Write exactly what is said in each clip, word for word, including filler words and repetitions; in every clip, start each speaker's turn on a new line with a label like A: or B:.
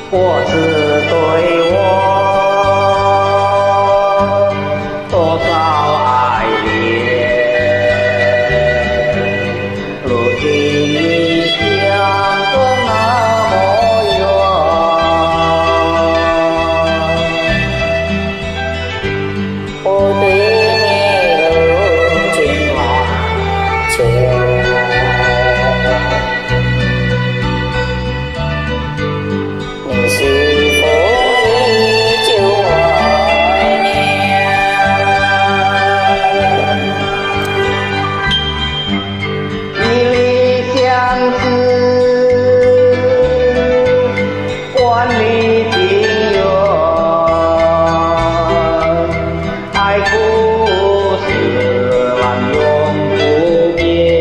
A: 我只对我多少爱恋，如今你相隔那么远，我对你如今忘却。你是否依旧怀念？一粒相思，万里情缘，爱故事万永不变。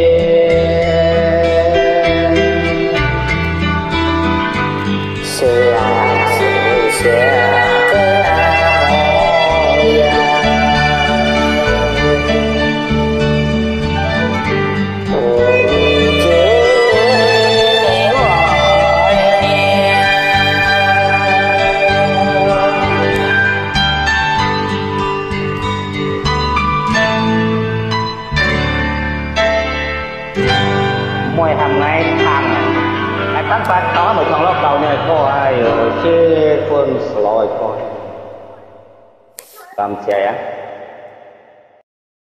A: 是啊，是像这模样，我依旧对你怀念。Mỗi hàng ngày tháng ngày tắt bát đó một trong lớp đầu này có ai ở trên phương sợi thôi làm trẻ